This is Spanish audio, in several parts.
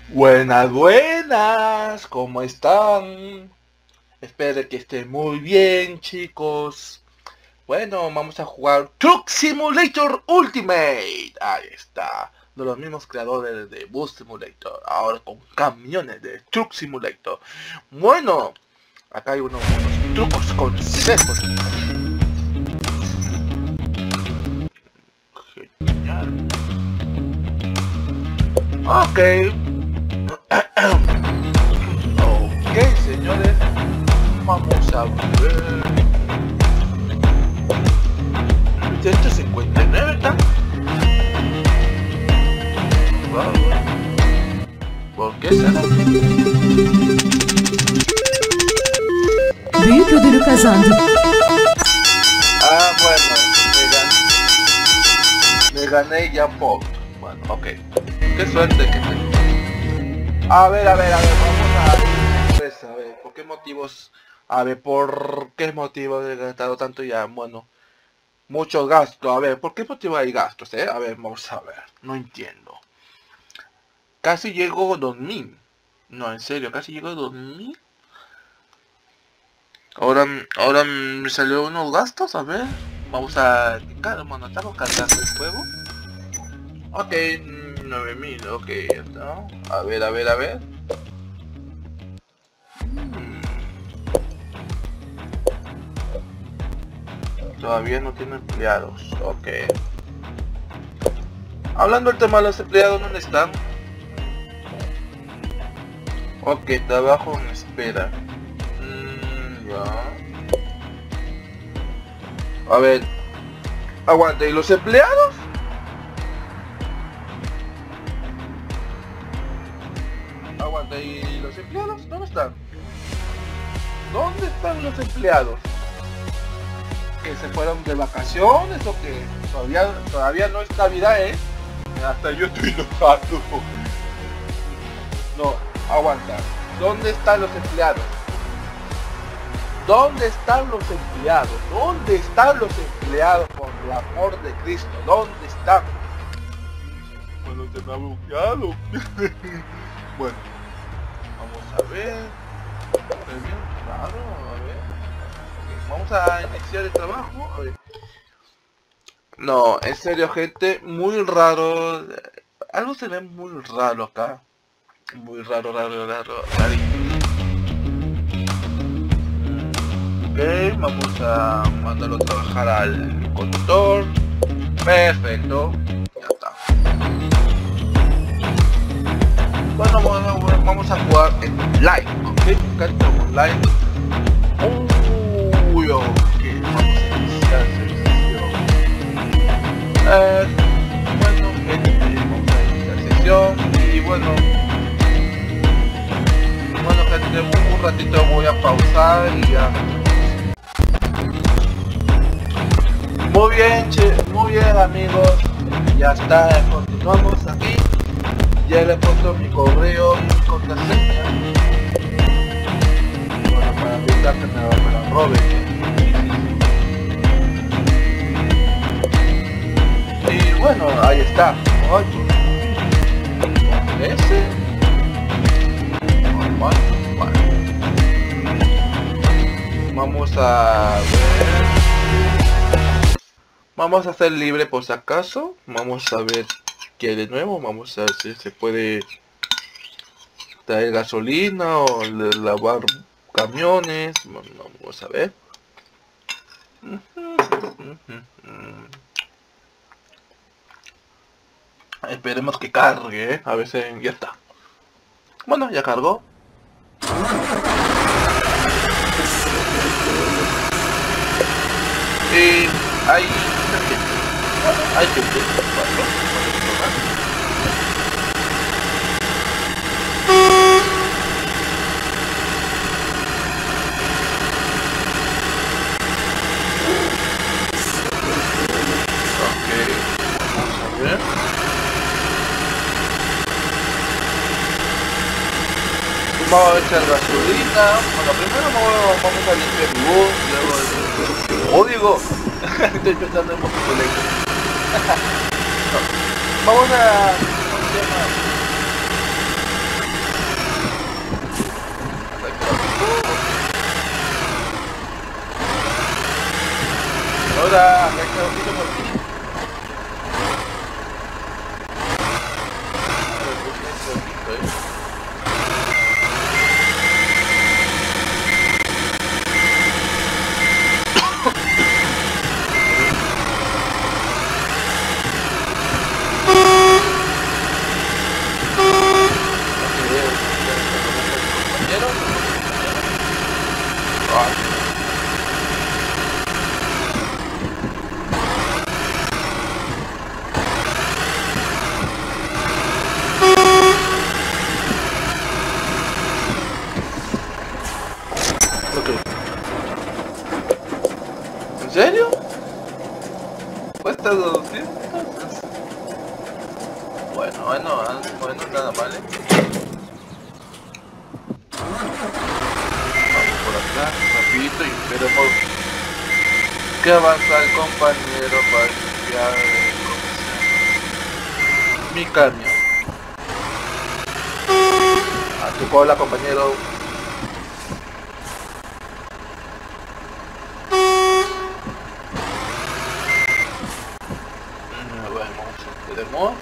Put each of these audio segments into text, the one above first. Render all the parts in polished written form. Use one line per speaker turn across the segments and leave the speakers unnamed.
Buenas, buenas, ¿cómo están? Espero que estén muy bien, chicos. Bueno, vamos a jugar Truck Simulator Ultimate. Ahí está, de los mismos creadores de Bus Simulator, ahora con camiones de Truck Simulator. Bueno, acá hay unos trucos, consejos. Genial. Ok. Ok, señores, vamos a ver. 159 está. Wow. ¿Por qué será?
Büyük ödülü kazandı.
Ah, bueno, me gané ya por. Bueno, ok. Qué suerte que tengo. A ver, vamos a ver, ¿por qué motivos? A ver, ¿por qué motivo he gastado tanto ya? Bueno, muchos gastos. A ver, ¿por qué motivo hay gastos, A ver, vamos a ver. No entiendo. Casi llego a 2000. No, en serio, casi llego a 2000. Ahora me salió unos gastos, a ver. Vamos a clicar, bueno, estamos cargando el juego. Ok, 9000, ok, ya está. A ver. Todavía no tiene empleados, ok. Hablando del tema de los empleados, ¿dónde están? Ok, trabajo en espera. Ya. A ver. Aguanta, ¿y los empleados? Aguanta, ¿y los empleados? ¿Dónde están? ¿Dónde están los empleados? ¿Que se fueron de vacaciones o que todavía no es Navidad, Hasta yo estoy enojado. No, aguanta. ¿Dónde están los empleados? ¿Dónde están los empleados? ¿Dónde están los empleados, por el amor de Cristo? ¿Dónde están? Bueno, se me ha bloqueado. Bueno, vamos a ver. Es bien raro, a ver. Okay, vamos a iniciar el trabajo. A ver. No, en serio, gente, muy raro. Algo se ve muy raro acá. Muy raro. Ok, vamos a mandarlo a trabajar al conductor. Perfecto, ya está. Bueno, vamos a jugar en live, ok, acá estamos live. Uy, ok, vamos a iniciar sesión. Bueno, vamos a iniciar sesión y bueno, gente, un ratito voy a pausar y ya. Muy bien amigos, ya está, continuamos aquí. Ya le he puesto mi correo y mi contraseña. Bueno, para evitar que me la roben. Y bueno, ahí está. Ese. Vamos a ver. Vamos a hacer libre por si acaso. Vamos a ver qué de nuevo. Vamos a ver si se puede traer gasolina o lavar camiones. Vamos a ver. Esperemos que cargue, A veces ya está. Bueno, ya cargó. Y hay gente. Hay gente. Vamos a echar gasolina. Bueno, primero vamos a limpiar el bus, luego digo, estoy pensando en motocicleta. No. Vamos a... ¿cómo se llama? ahora arranca un poquito por aquí. ¿En serio? ¿Cuesta 200? Bueno, nada mal, ¿eh? Vamos por acá, rapidito y esperemos que avanza el compañero para limpiar mi camión. A tu cola, compañero. Vemos, esperemos.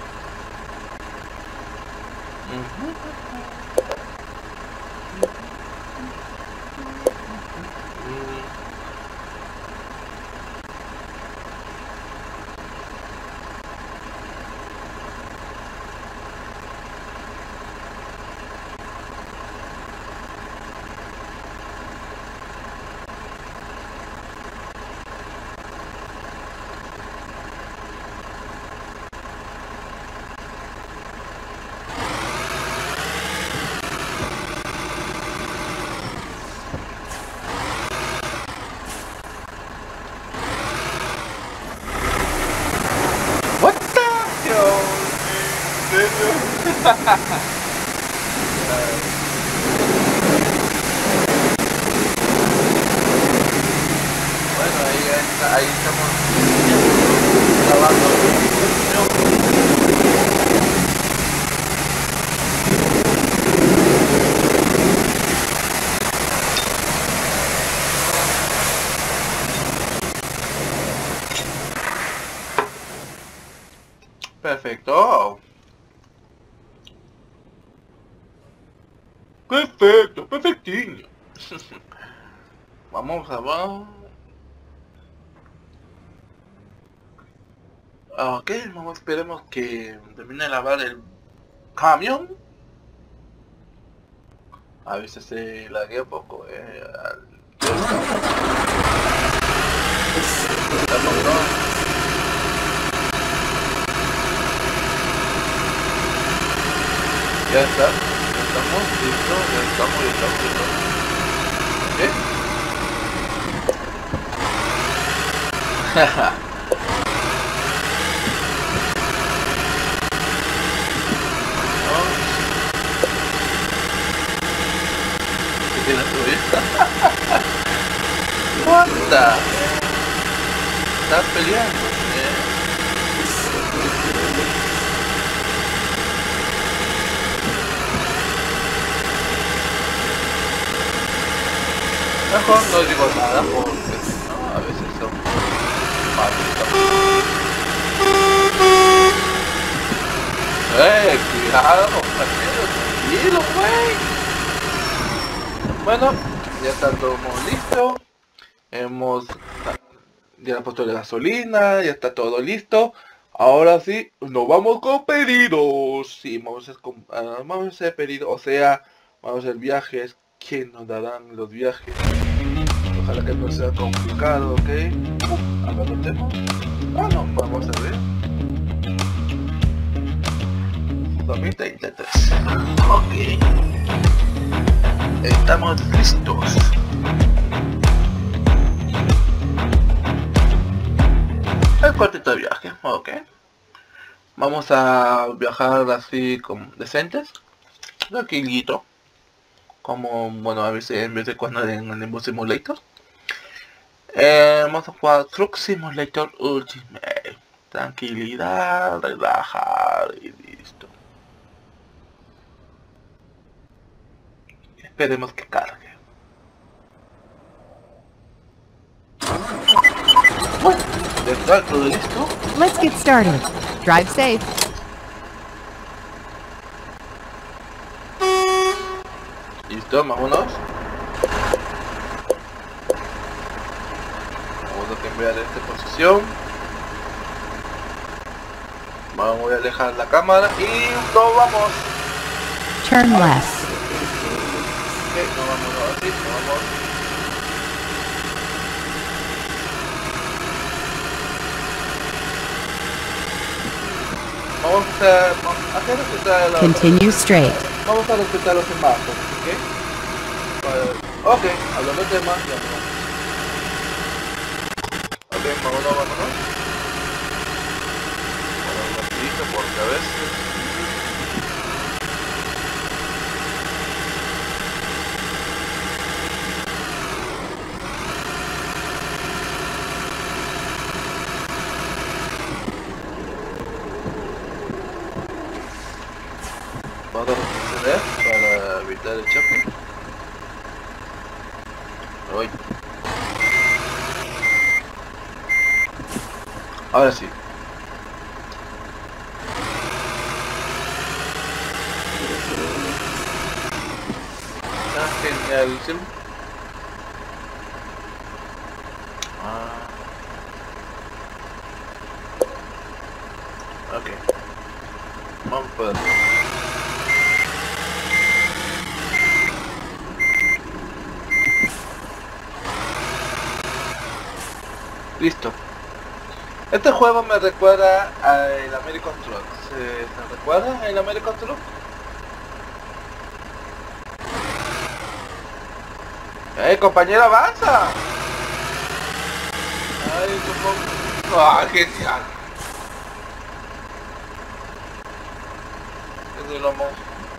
What the hell? ¿En serio? Bueno, ahí estamos grabando. Perfecto. Perfecto, perfectinho. Vamos a ver. Ok, esperemos que termine de lavar el camión. A veces se laguea un poco, Ya está, ya estamos listos, ya estamos. ¿Ok? What the? Estás peleando, Mejor no digo nada porque si no, a veces son malitos. Cuidado, compañero, tranquilo, güey. Bueno, ya está todo listo. Ya le he puesto la gasolina, ya está todo listo. Ahora sí, nos vamos con pedidos. Sí, vamos a hacer pedidos, o sea, vamos a hacer viajes. ¿Quién nos darán los viajes? Ojalá que no sea complicado, ¿ok? Acá lo tenemos. No, vamos a ver. 2033. Ok. Estamos listos. El cuartito de viaje, ok. Vamos a viajar así como decentes. Tranquilito. Como, bueno, a veces en vez de cuando en el Limbo Simulator. Vamos a jugar Truck Simulator Ultimate. Tranquilidad, relajar y listo. Esperemos que cargue. Ya está todo listo.
Let's get started. Drive safe.
Listo, vámonos. Vamos a cambiar esta posición. Voy a alejar la cámara y nos vamos.
Turn left.
Ok, nos vamos así, nos vamos. Vamos a hacer respetar la...
Continue straight.
Vamos a respetar los semáforos, ¿ok? Ok, hablando de temas, ya no. Ok, vámonos. Vámonos rapidito porque a veces... Vamos a retroceder para evitar el choque. Uy. Ahora sí. Genial. Ok. Vamos para... Listo. Este juego me recuerda a el American Truck. ¿Se recuerda a el American Truck? Compañero, avanza. Ay, supongo. Ah, genial. Eso es lo malo.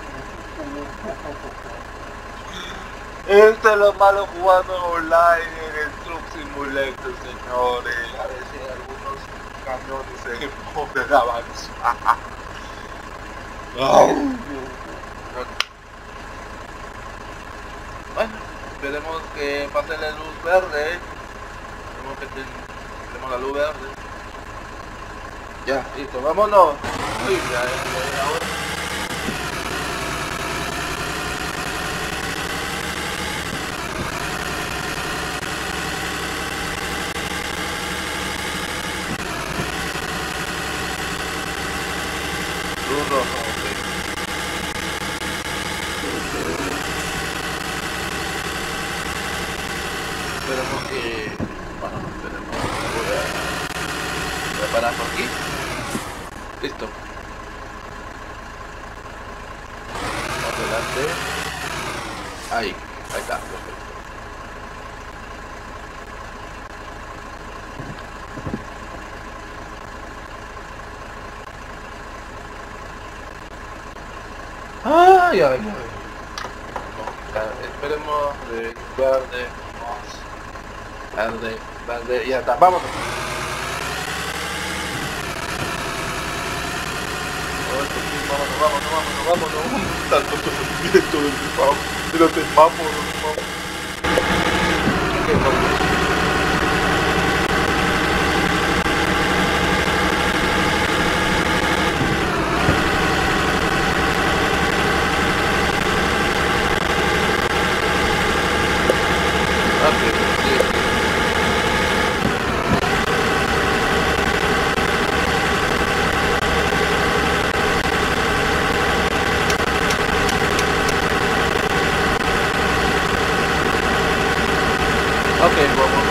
Esto es lo malo jugando online en el Truck Simulator, señores. A veces algunos camiones se ponen a avanzar. Bueno, esperemos que pase la luz verde. Esperemos que tenemos la luz verde. Ya, listo, vámonos. Uy, ya ahora. Luz roja, ok. Esperemos que... Bueno, esperemos. Voy a parar por aquí. Listo. Vamos adelante. Ahí está, perfecto. Ay. No, esperemos de verde, ya está, vámonos. Vámonos. Tanto sufrimiento del semáforo. Ok, vamos. Ok, vamos.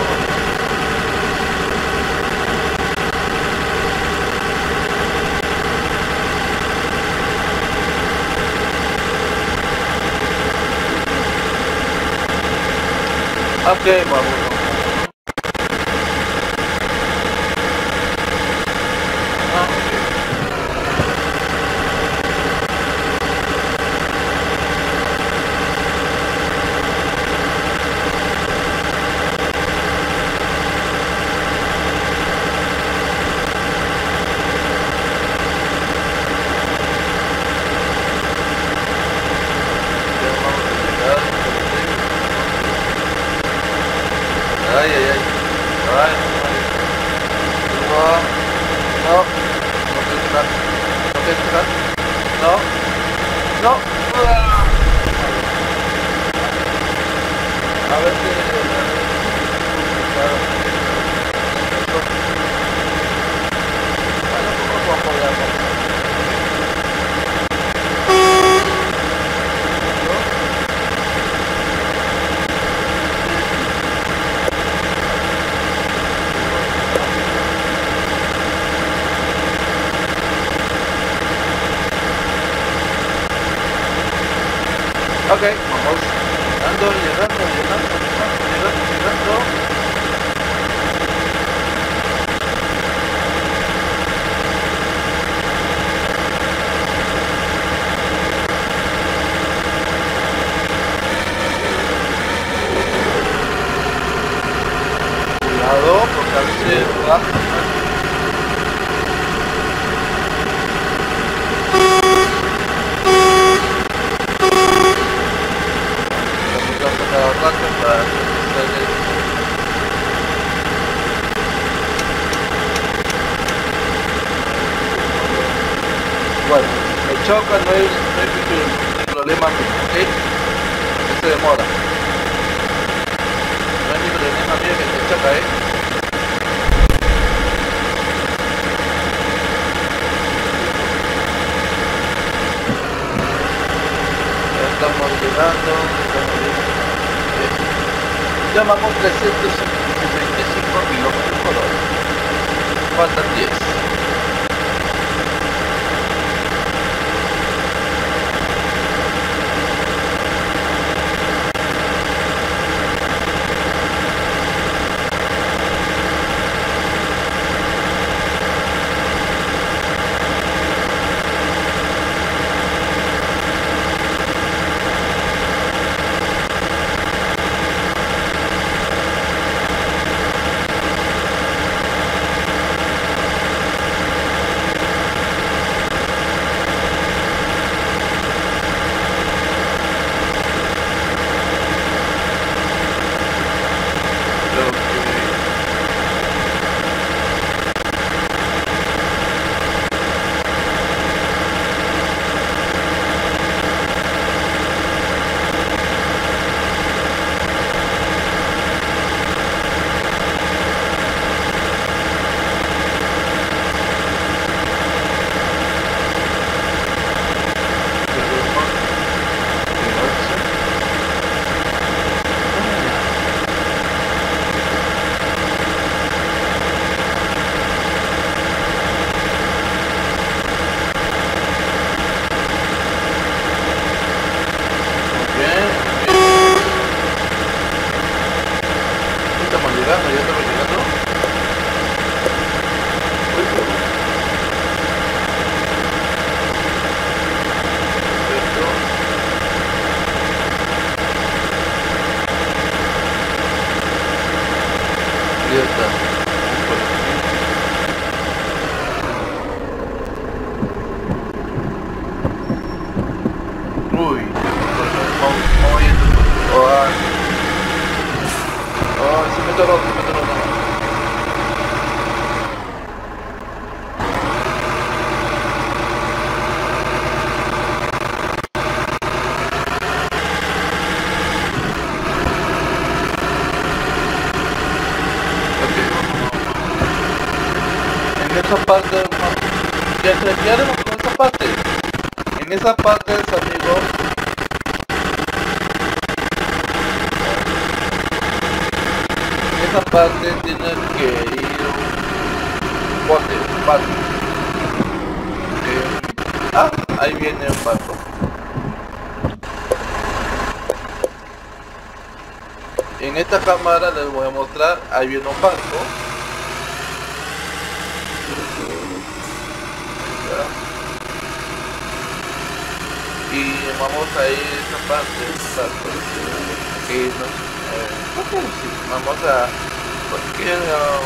Ok, vamos. Ok, vamos llegando. Cuidado, porque a veces bueno, me choca, no hay problema mío, ¿ok? Que se demora. No hay ni problema mío que me choca, Ya estamos llegando. Ya vamos 365 kilómetros por hora. Faltan 10. Esa parte, ya haremos con esa parte. En esa parte, amigos, en esa parte tiene que ir un bote, un barco. Ahí viene un barco. En esta cámara les voy a mostrar, ahí viene un barco. Y vamos a ir a esa parte, aquí, ¿no? Vamos a cualquier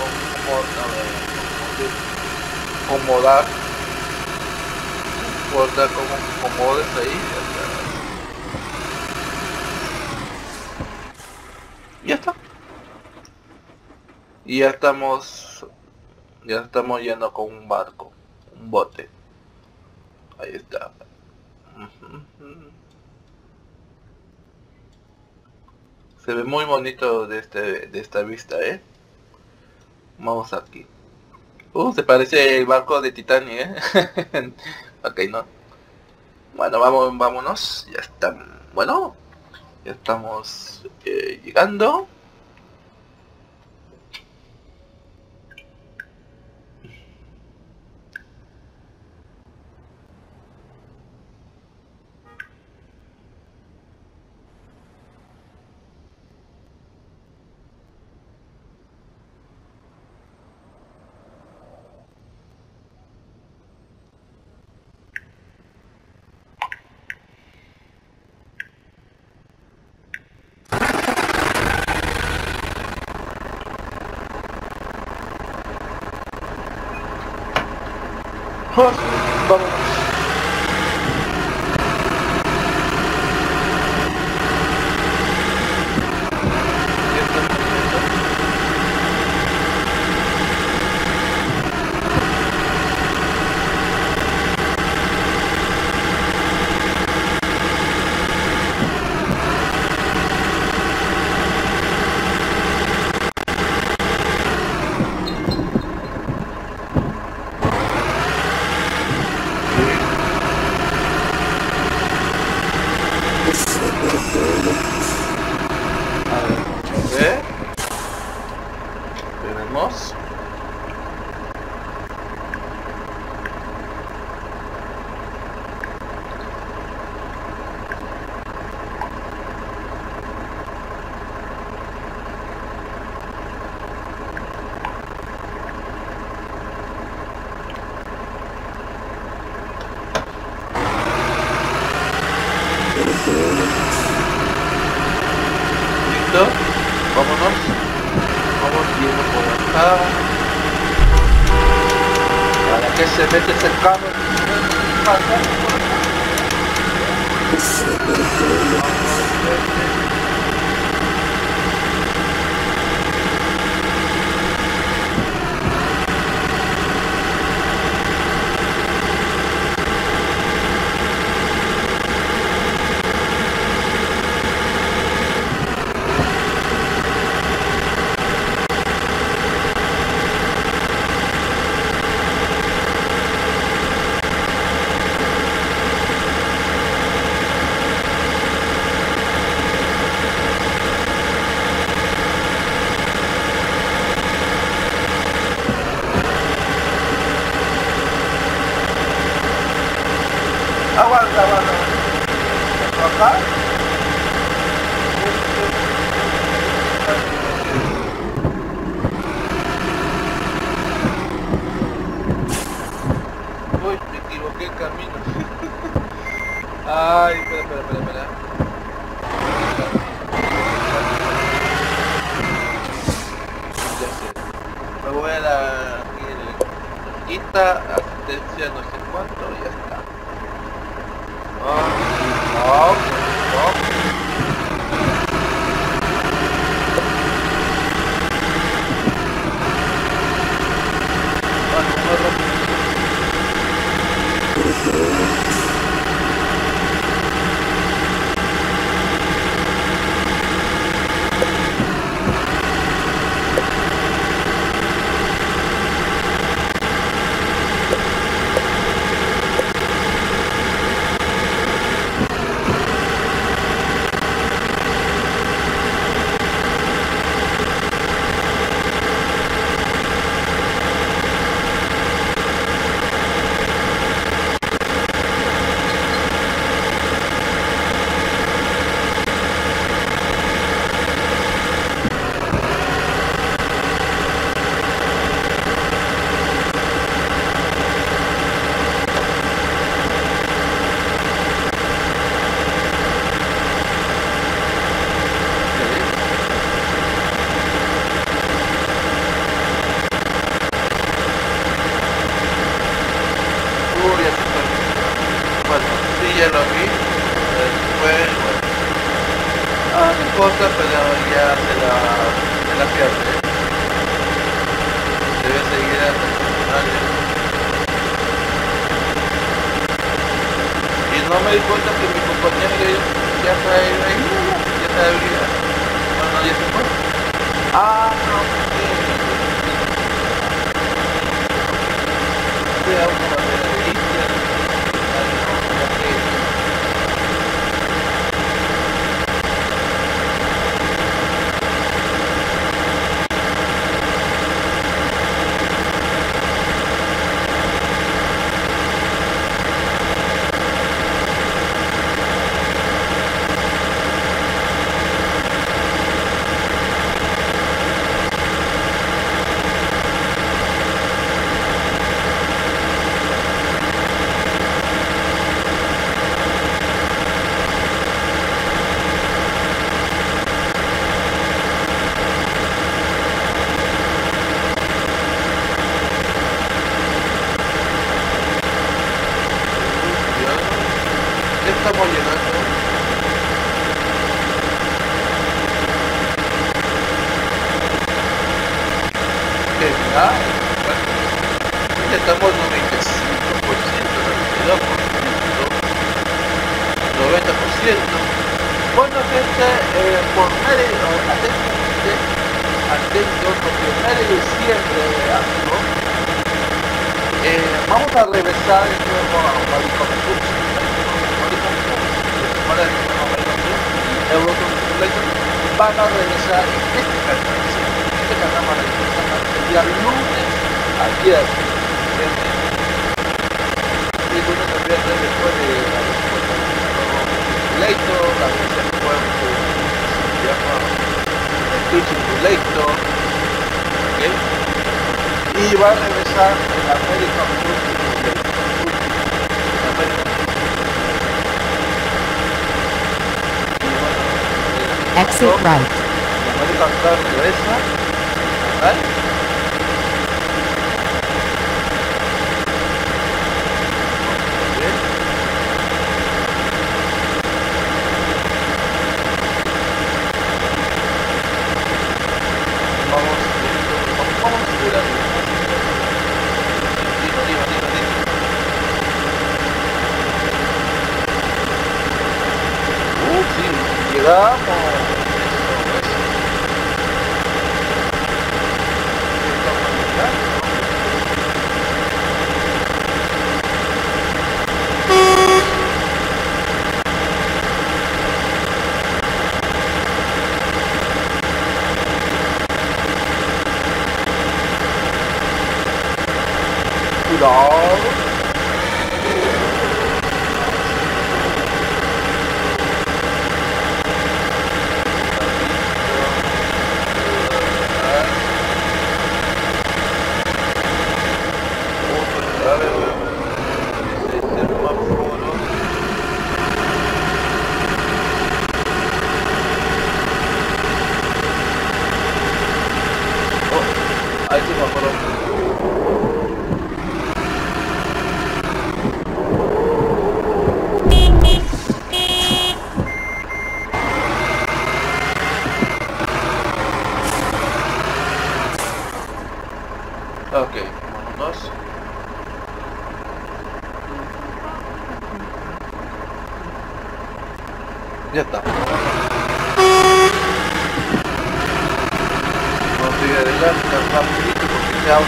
acomodar, importa cómo acomodes ahí. Ya está. Y ya estamos yendo con un barco, un bote. Ahí está. Se ve muy bonito de esta vista, Vamos aquí. Se parece el barco de Titanic, ¿eh? Ok, no. Bueno, vámonos. Ya están. Bueno, ya estamos llegando. Vámonos. A ver. Tenemos. Listo. Vámonos. Vamos yendo por acá. Para que se mete ese carro. Aguanta. Acá. Uy, me equivoqué el camino. Ay, espera. Ya sé. Me voy a la quita asistencia no sé cuánto y ya está. No. Ya lo vi, después, bueno, no importa, pero ya se la pierde. Debe seguir hasta el final. Y no me di cuenta que mi compañero ya está ahí, ya está ahí, bueno, ya se fue. No, estamos llegando. Genial. Bueno, ya estamos en 95%, 92%, 90%. Bueno, gente, por medio, atentos, porque en medio de diciembre de año, vamos a regresar de nuevo a American Truck y Eurotruck Simulator. Van a regresar en este canal, sí, en este canal van a regresar el día lunes a viernes. Y lunes a viernes después de la respuesta Simulator, la versión del juego se llama Truck Simulator, ¿ok? Y va a regresar el American Truck Simulator.
Exit right.
El American Truck regresa, ¿vale? Llegamos. Cuidado. Ahí se me acuerdo. Ok, vámonos. Ya está. Vamos a ir adelante rapidito porque ya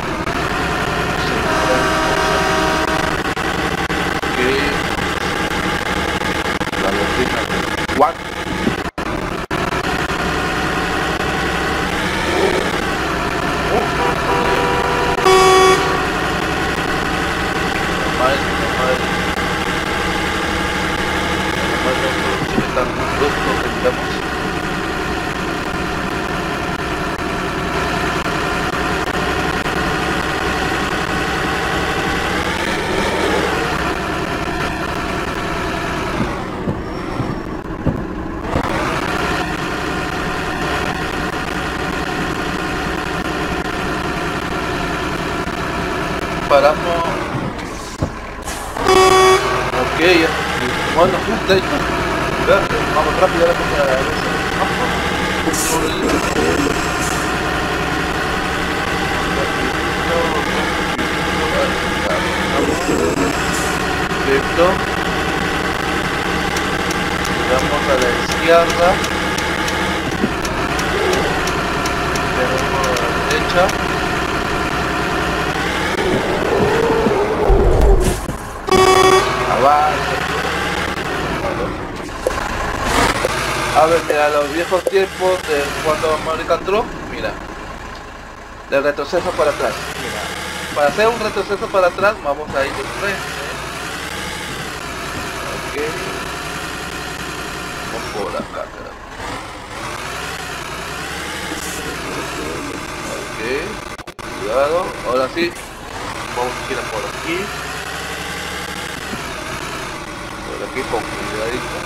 que la bocina de 4. Paramos. Ok, ya. Bueno, justo ahí. Vamos rápido a la cosa de perfecto. Vamos a la izquierda. Tenemos a la derecha. A ver, mira, los viejos tiempos de cuando American Truck, mira, de retroceso para atrás, mira, para hacer un retroceso para atrás vamos a ir de frente, ok, vamos por acá, ok, cuidado, ahora sí, vamos a girar por aquí con cuidadito.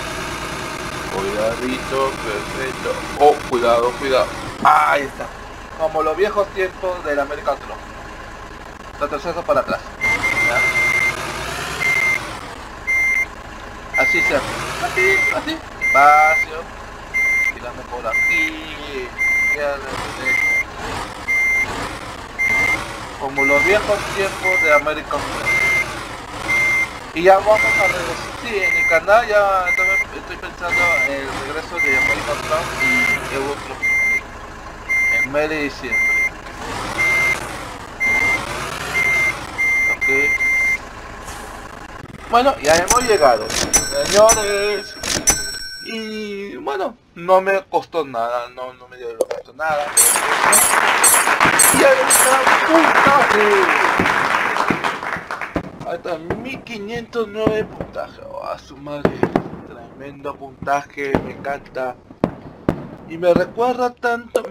Cuidadito, perfecto. Oh, cuidado, cuidado. Ahí está. como los viejos tiempos del American Truck. Retroceso para atrás. ¿Ya? Así se hace. Así. Despacio. Tirando por aquí. Como los viejos tiempos de American Truck. Y ya vamos a regresar. Sí, en el canal ya estoy pensando en el regreso de American Truck y Euro Truck en mes de diciembre. Ok. Bueno, ya hemos llegado, señores. Y bueno, no me costó nada, no me costó nada. Y ahí está un puntaje. Hasta 1509 puntaje. Oh, a su madre. Tremendo puntaje, me encanta. Y me recuerda tanto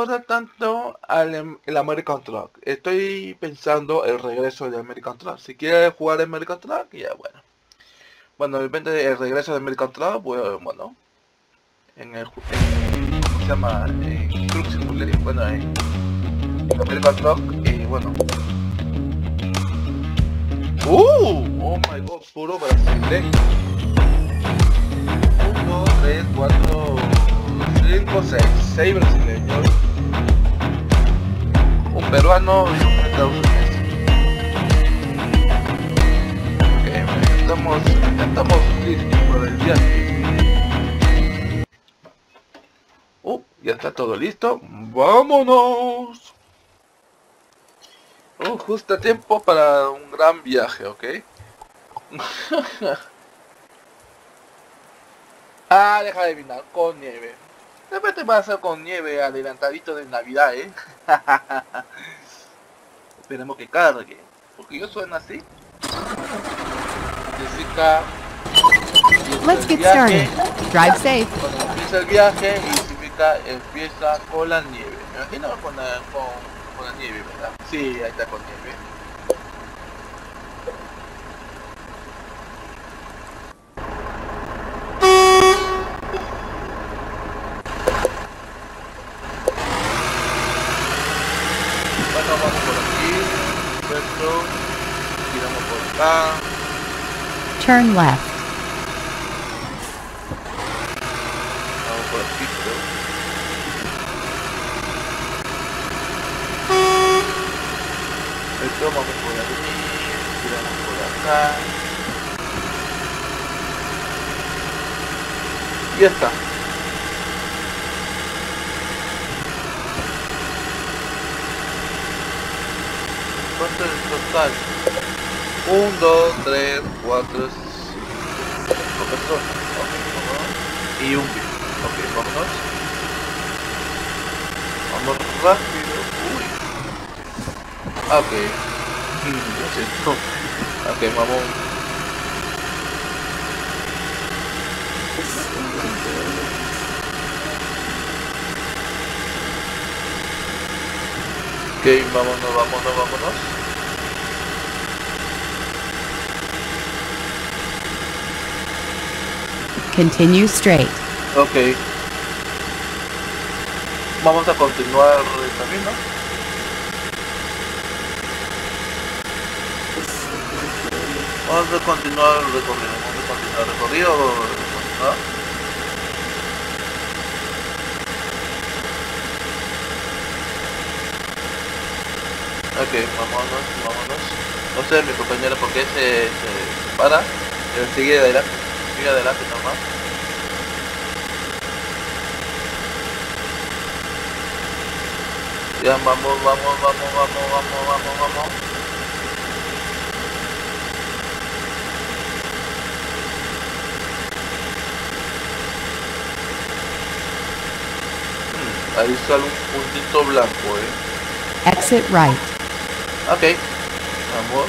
al el American Truck. Estoy pensando el regreso de American Truck. Si quiere jugar American Truck, ya bueno. Bueno, de repente el regreso de American Truck, bueno, en el ¿cómo se llama? En Truck Simulator, bueno, en American Truck, bueno. Oh my god, puro brasileño. 1, 2, 3, 4, 5, 6 brasileños. Un peruano y un estadounidense. Ok, estamos listos para el viaje. Ya está todo listo. ¡Vámonos! Justo a tiempo para un gran viaje, ¿ok? Deja de adivinar, con nieve. De repente va a ser con nieve, adelantadito de Navidad, ¿eh? Esperemos que cargue, porque yo suena así. Significa...
Let's get started. Drive safe.
Cuando empieza el viaje, y significa empieza con la nieve. Me imagino con la nieve, ¿verdad? Sí, ahí está con nieve. Bueno, vamos por aquí, perfecto. Tiramos por acá.
Turn left.
Vamos por aquí, creo. Perfecto, vamos por aquí, tiramos por acá. Y ya está. ¿Cuánto es el total? 1, 2, 3, 4, 5 personas. Ok, vámonos. Y un bit. Ok, vámonos. Vamos rápido. Uy. Ok. Lo siento. Ok, vamos. Ok, vámonos.
Continue straight.
Ok. Vamos a continuar el camino. Vamos a continuar el recorrido. Ok, vámonos. No sé mi compañero por qué se para. Pero sigue adelante nomás. Ya, vamos. Ahí sale un puntito blanco,
Exit right.
Ok, vamos.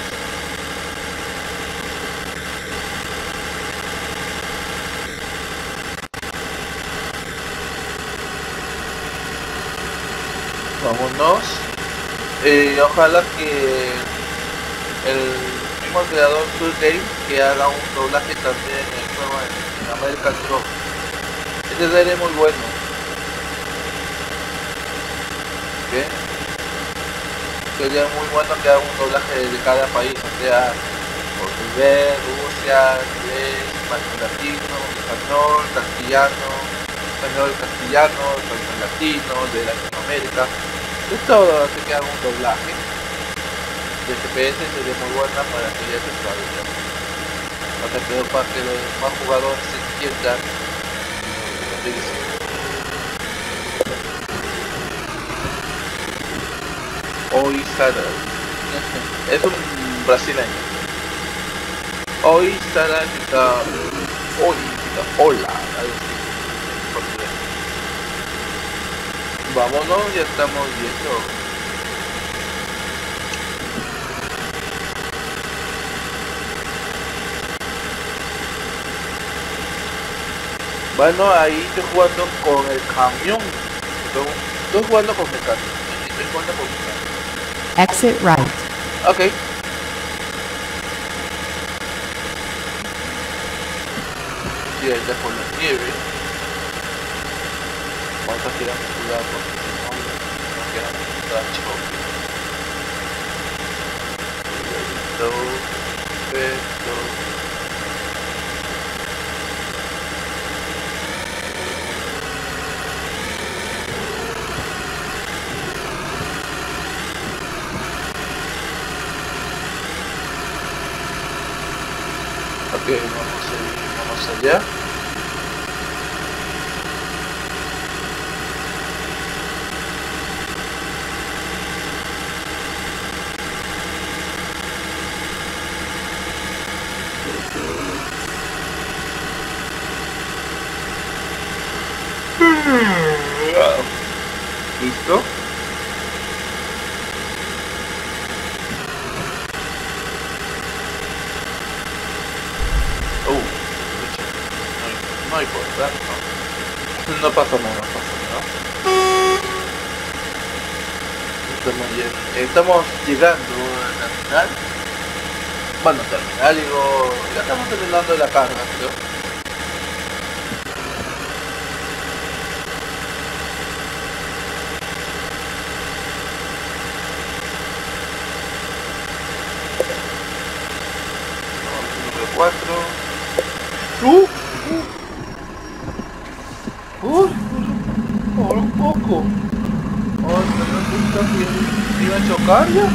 Vámonos. Ojalá que el mismo creador Soul Games que haga un doblaje también en el juego en American Truck. Este sería muy bueno. Ok. Sería muy bueno que haga un doblaje de cada país, o sea, portugués, Rusia, inglés, latino, español, castellano, español latino, de Latinoamérica, de todo, así que haga un doblaje de GPS sería muy buena para que ya se sabe, para que los más jugadores se entiendan lo que dicen. Hoy Sara es un brasileño. Hoy Sara significa hoy, significa hola, algo así en portugués. Vámonos, ya estamos viendo. Bueno, ahí estoy jugando con el camión. Estoy jugando con el camión. Estoy jugando con el camión.
Exit right.
Ok. Sí, ahí dejo la nieve. Vamos a tirar cuidado porque si no, no queremos dar choque. Perfecto. Ok, vamos allá. ¿Listo? No importa, no pasa nada, estamos llegando a la final. Bueno, terminar, digo, ya estamos terminando la carga, creo. Número 4. Por un poco. Oh, no me iba a chocar ya.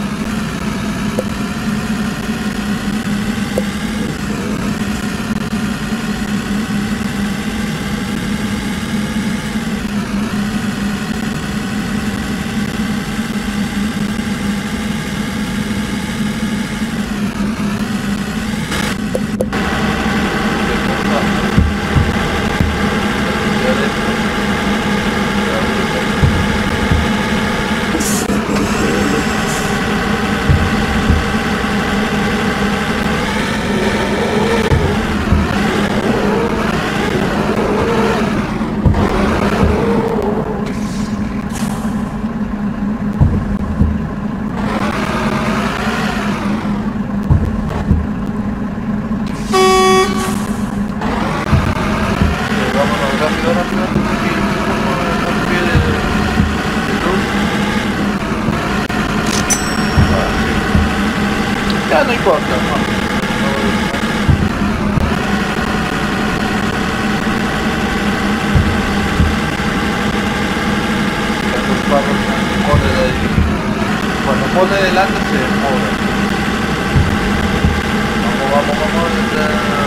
Ya no importa, no. Cuando pone delante se demora. Vamos.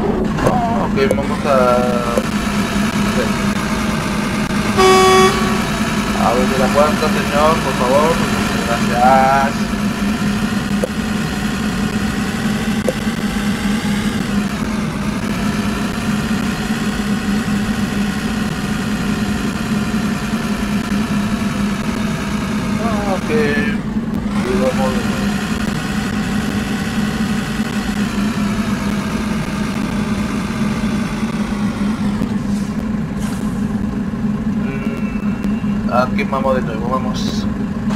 Ok, vamos a... aguanta, señor, por favor. Gracias. Ok. Y vamos de nuevo. Aquí vamos de nuevo, vamos.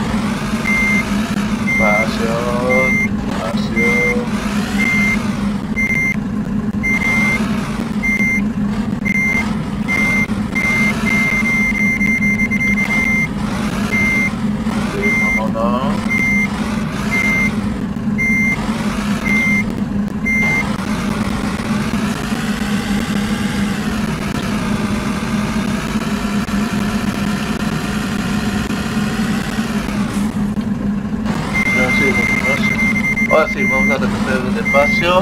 Espacio, espacio. Sí, vámonos. Ahora sí, vamos a retroceder el espacio.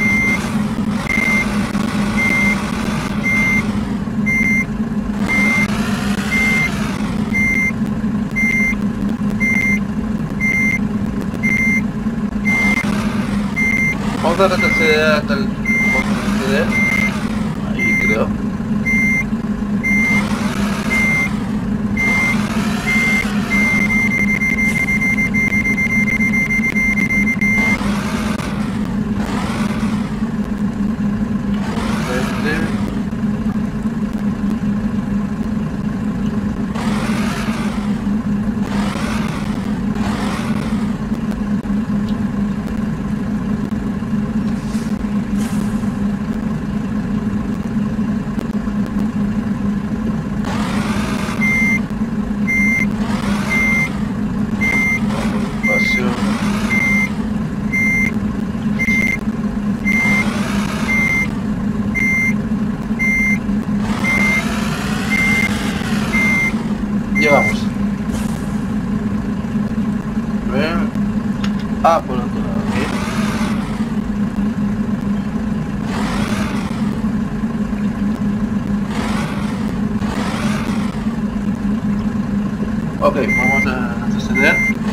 Vamos a retroceder hasta el... Vamos a retroceder. Ahí creo. Llegamos. Ven. Ah, por otro lado, ok, vamos a retroceder.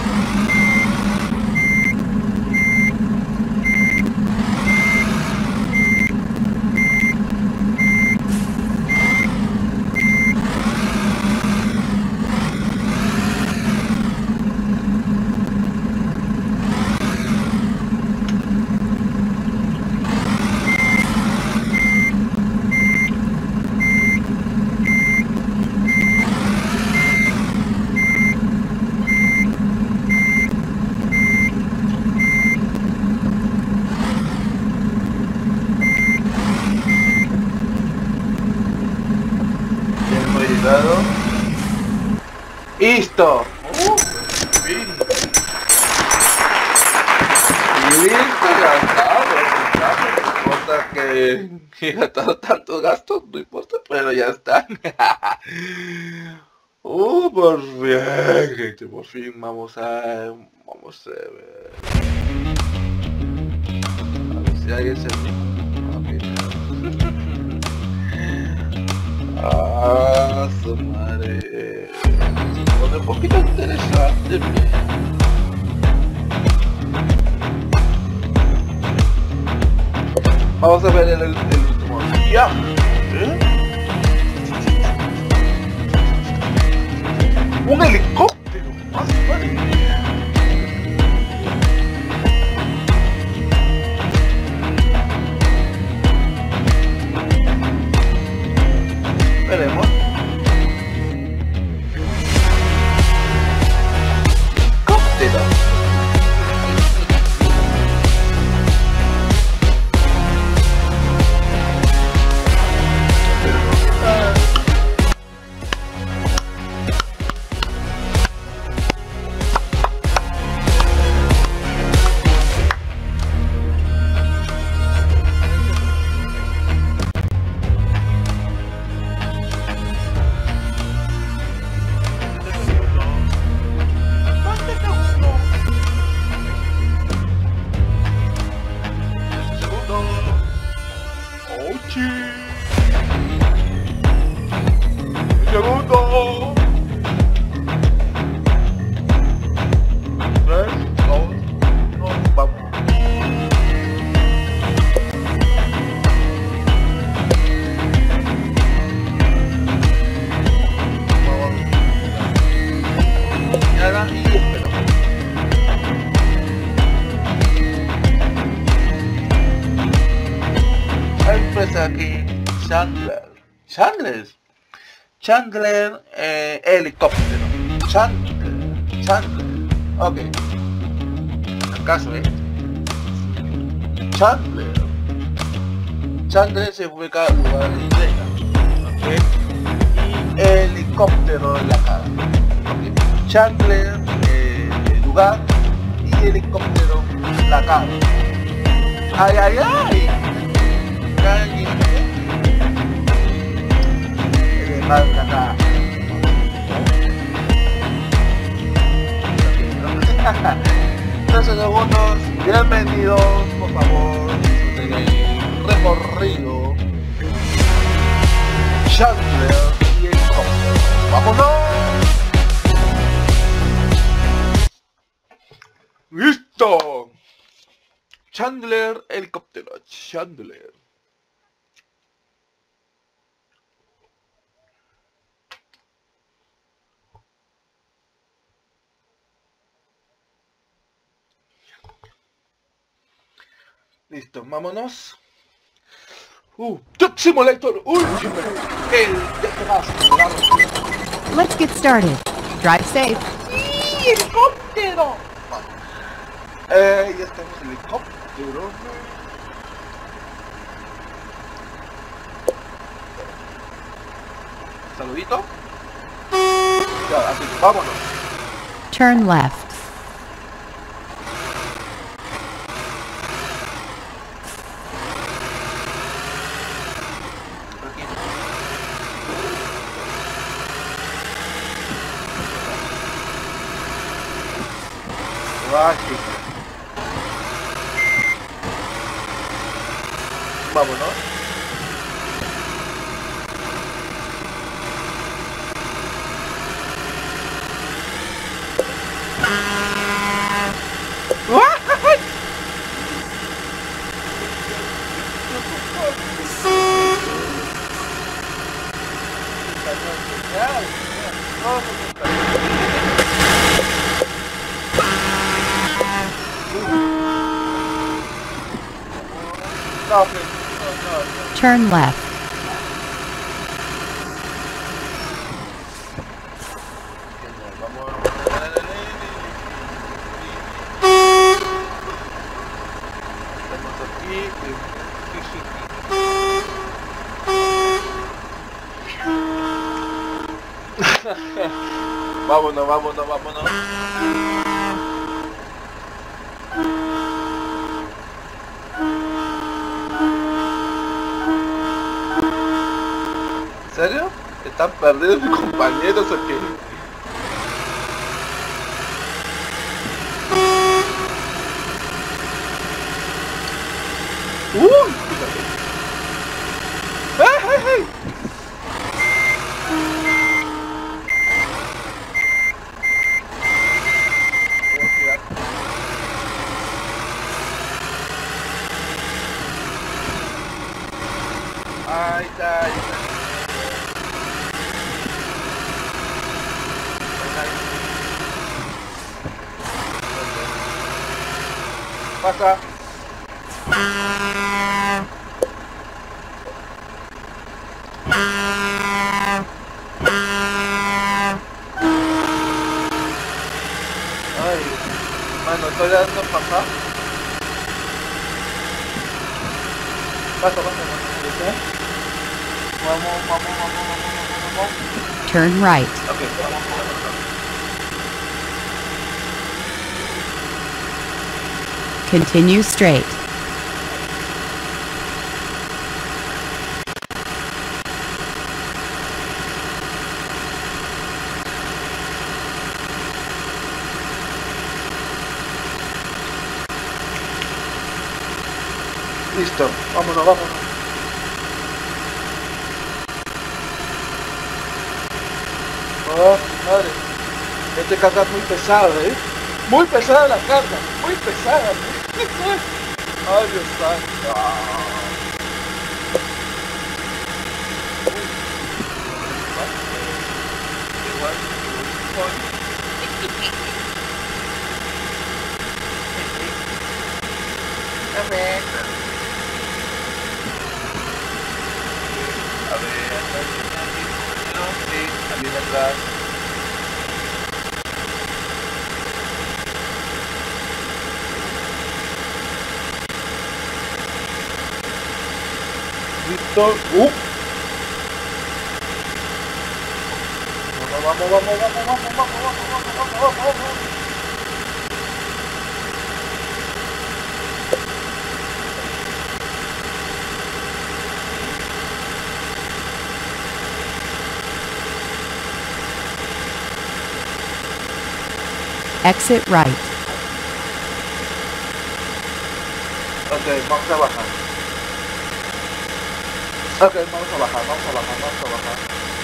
¡Listo! Fin. Listo, gastado. No importa que he gastado tantos gastos, no importa, pero ya están. Por fin, gente, por fin vamos a ver. A ver si alguien se... Ah, su madre. Se pone un poquito interesante. Vamos a ver el último. ¡Ya! ¡Un helicóptero! ¡Más vale! Veremos. Cóctelo. Segundo. Chandler. Chandler, helicóptero. Chandler. Ok. ¿Acaso, Chandler se ubica en lugar de isleta. Ok. Y helicóptero en la cara. Ok. Chandler, lugar. Y helicóptero en la cara. ¡Ay, ay, ay! Acá. Entonces, segundos, bienvenidos, por favor, en el recorrido Chandler y helicóptero. ¡Vámonos! ¡Listo! Chandler, helicóptero. Chandler. Listo, vámonos. Truck Simulator Ultimate. El viaje más largo.
Let's get started. Drive safe.
¡Sí, helicóptero! Vamos. Ya estamos en el helicóptero. Saludito. Ya, así, vámonos.
Turn left.
Aquí. Vámonos.
Turn left.
Vámonos, vámonos, vámonos. ¿En serio? ¿Están perdidos mis compañeros o qué? ¡Uy! ¡Hey, hey, hey! Ahí está, ahí está. Pasa. Ay, mano, estoy dando pasar. Pasa, pasa, pasa. Vamos, vamos, vamos, vamos, vamos.
Turn right.
Ok, vamos, vamos.
Continue straight.
Listo, vámonos, vámonos. Oh, madre. Este carga es muy pesado, Muy pesada la carga, muy pesada. Ay, Dios santo. aquí atrás. Listo. Vamos, vamos, vamos, vamos, vamos, vamos, vamos, vamos, vamos, vamos.
Exit right.
Ok, vamos a bajar. Ok, vamos a bajar, vamos a bajar, vamos a bajar.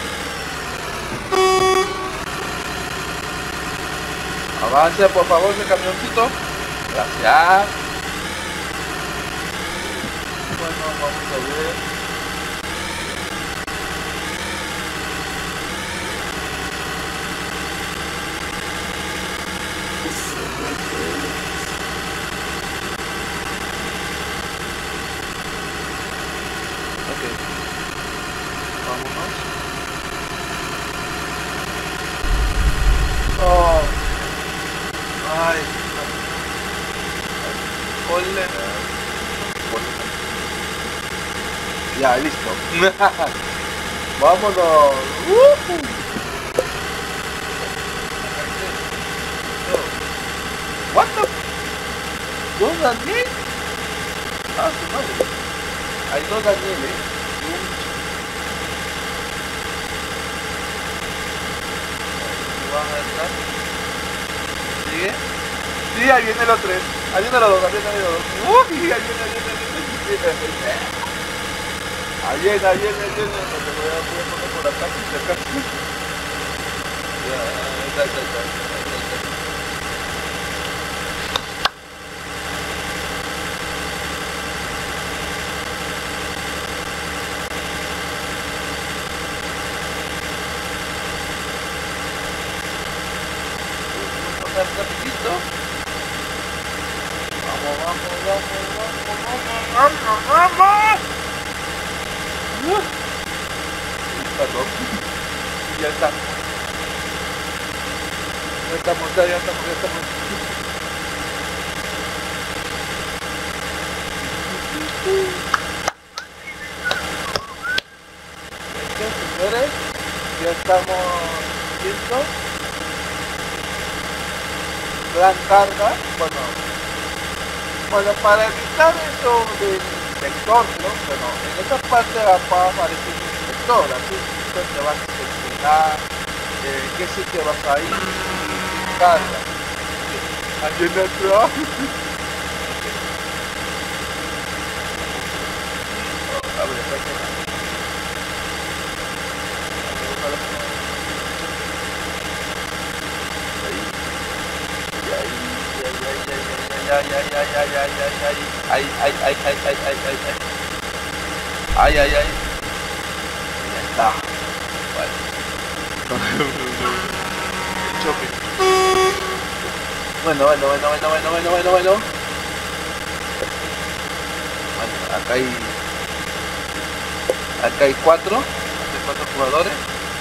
Avance, por favor, ese camioncito. Gracias. Bueno, vamos a ver. Ok. Vámonos. Oh. Ay. Ole. Ya, listo. Vámonos. What the? ¿Dos Daniel? Ah, su madre. Hay dos Danieles y un baja atrás. ¿Sigue? Sí, ahí viene los tres. Ahí viene los dos, ahí viene los dos. Uy, ahí viene, ahí viene, ahí viene. Ahí viene, ahí viene, ahí viene. No te voy a poner por acá, si acaso. Ya, ya. Rapidito. Vamos, vamos, vamos, vamos, vamos, vamos, vamos. Perdón. Ya está. Ya estamos, ya estamos. Listo, señores. Ya estamos listos. Gran carga, bueno, para evitar eso del inspector, ¿no? Bueno, en esa parte va a aparecer un inspector, así que te vas a seleccionar en qué sitio vas a ir y carga. Ahí en atrás. Abre, ay, ya está. Vale. El choque. Bueno. Bueno, acá hay cuatro jugadores.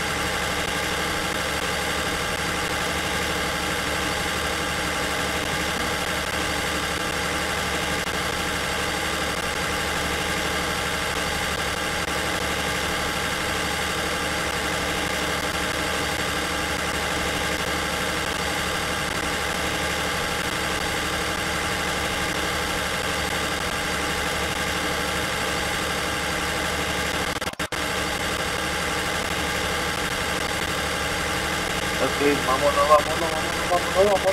Ok, vámonos.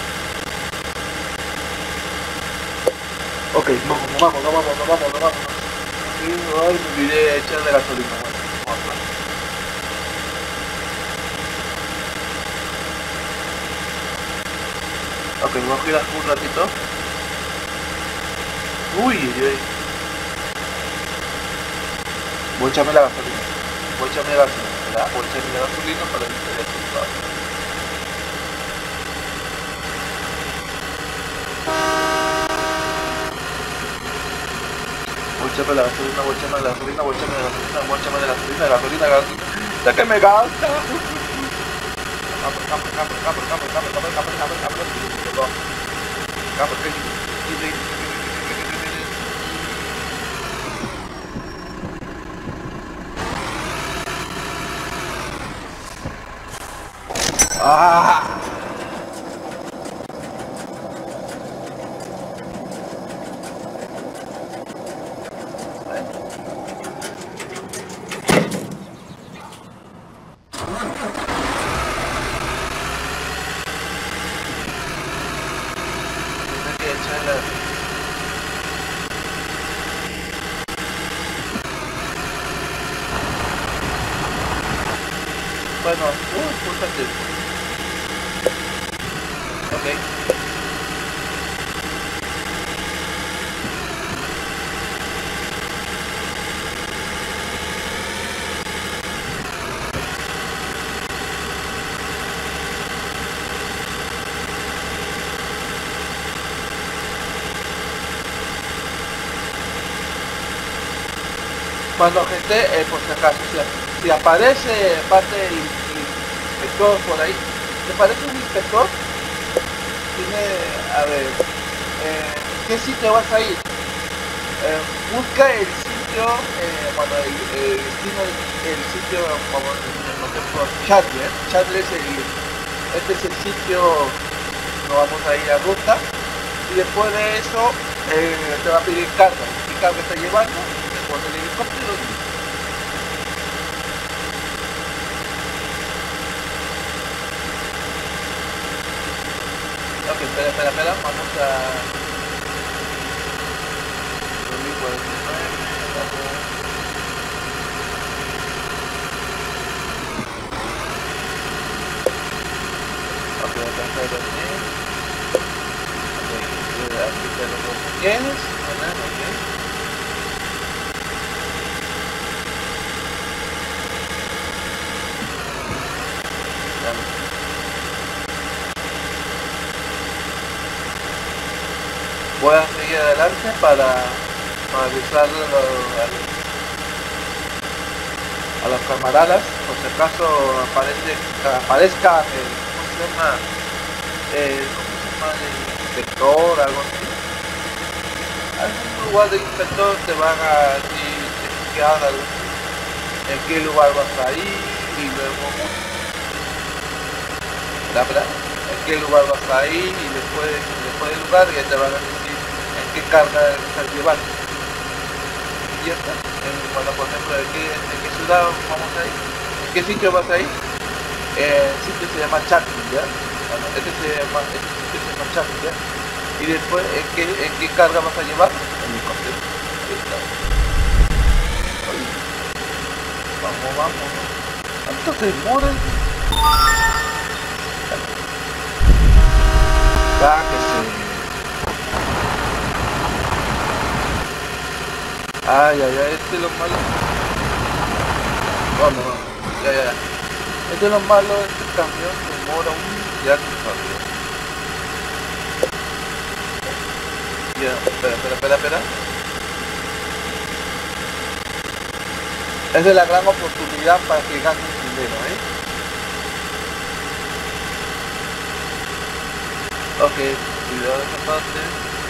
Ok, vámonos. Ay, me olvidé de echarle gasolina. Bueno, vamos a ver. Ok, vamos a girar un ratito. Uy. Voy a echarme la gasolina. Voy a echarme la gasolina para evitar el resultado. Voy a echarme la gasolina. Ya que me gasta. Ah. Bueno, púltate. Ok. Bueno, gente, por si acaso, si aparece parte del inspector por ahí, ¿te parece un inspector? Tiene, a ver, ¿qué sitio vas a ir? Busca el sitio, bueno, el destino, el sitio, como por ejemplo, Chandler. Chandler este es el sitio, nos vamos a ir a ruta, y después de eso, te va a pedir carga. ¿Qué carga está llevando? Con el helicóptero. Ok, espera, vamos a 2049, ok, acá está también. Ok, aquí te lo tienes, ok. Voy a seguir adelante para avisar a los camaradas, por si acaso aparezca ¿cómo se llama? El inspector, algo así. Algún lugar de inspector te van a chequear en qué lugar vas a ir y luego en qué lugar vas a ir y después del lugar ya te van a decir en qué carga estás llevando. Y ya está. Bueno, por ejemplo, en qué ciudad vamos a ir, en qué sitio vas a ir. El sitio se llama Chatlin, ¿ya? Bueno, este sitio se llama Chatlin, ¿ya? Y después, ¿en qué carga vas a llevar? El helicóptero. Ahí está. Vamos. ¿Cuánto se demora? Ah, que sí. Ay, este es lo malo. Vamos, ya. Este es lo malo, este camión demora un día tu sabía. Ya, espera. Esa es la gran oportunidad para que ganes dinero, Ok, cuidado esa parte.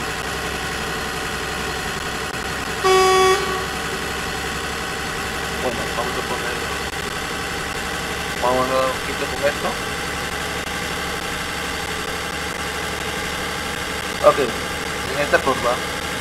Bueno, vamos a ponerlo. Vamos a dar un poquito con esto. Ok, en esta curva.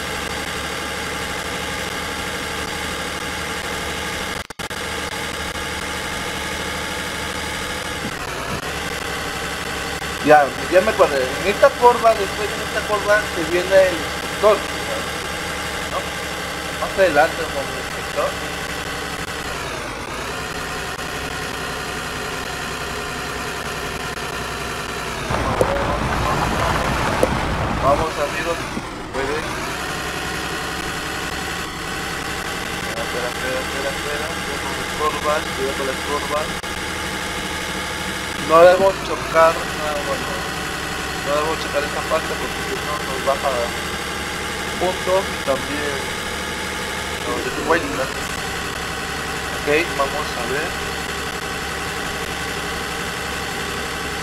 Ya me acordé. En esta curva, después de esta curva, se viene el inspector, ¿no? Más adelante con el inspector. Vamos amigos, pueden. Espera, cuidado con las curvas. No debemos chocar, no debemos chocar esta parte porque si no nos baja puntos y también nos descuenta. Ok, vamos a ver.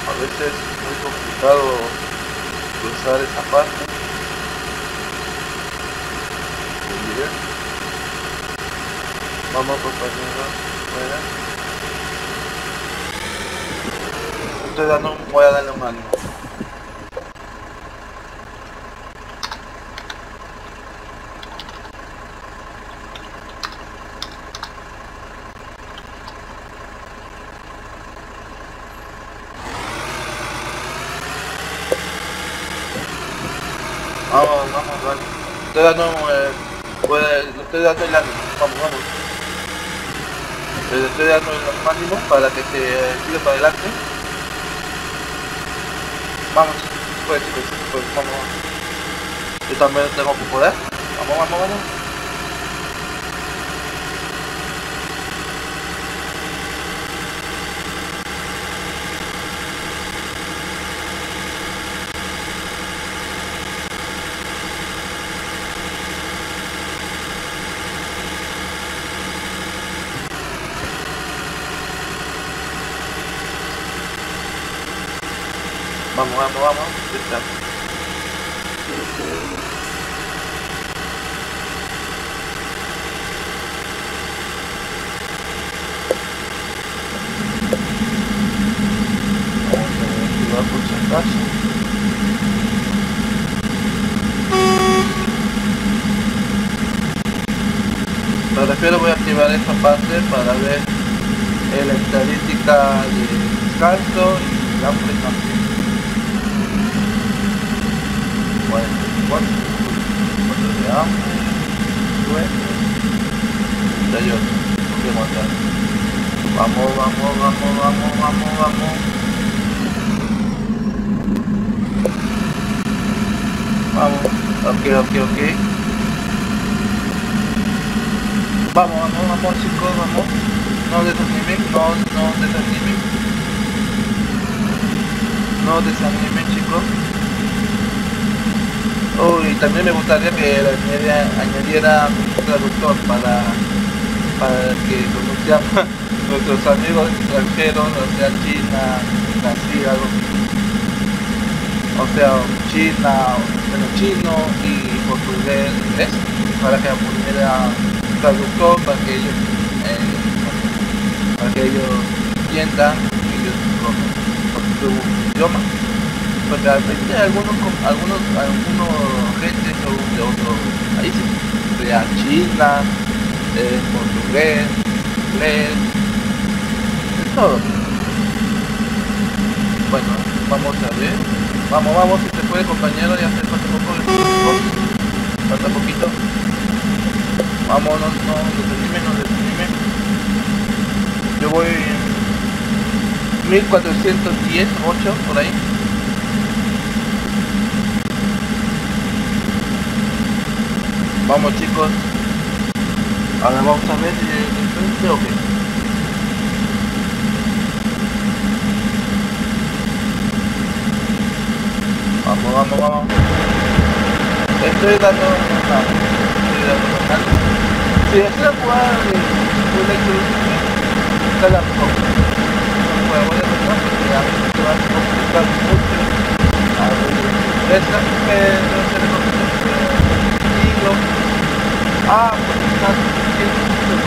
A veces es muy complicado cruzar esa parte. Muy bien. Vamos, compañeros, fuera. Voy a darle un ánimo. Vamos. Estoy dando le estoy dando el ánimo. Vamos. Le estoy dando el ánimo para que se siga para adelante. Vamos, pues, vamos. Yo también tengo que poder. Vamos. Vamos. Está. Vamos a activar por si acaso. Me refiero, voy a activar esta parte para ver la estadística de descanso y la frecuencia. 44 de hambre, 9, 38. Vamos. Ok. Vamos chicos, vamos. No desanimen chicos. Y también me gustaría que añadiera un traductor para que conozcamos nuestros amigos extranjeros, o sea China, Brasil, o sea chino y portugués, inglés, para que pusiera un traductor para que ellos entiendan su idioma. Pues realmente algunos gente son de otros países, sea China, portugués, inglés, de todo. Bueno, vamos a ver. Vamos, si se puede, compañero, ya se falta poco, falta poquito. Vamos, no desanime. Yo voy 1410, 8 por ahí. Vamos chicos, ahora vamos a ver de frente o qué. Vamos. Estoy dando un cambio. Si deseo jugar un electro cada poco, voy a dejar porque a veces te vas a complicar mucho a la empresa, pero se recomienda pues estás haciendo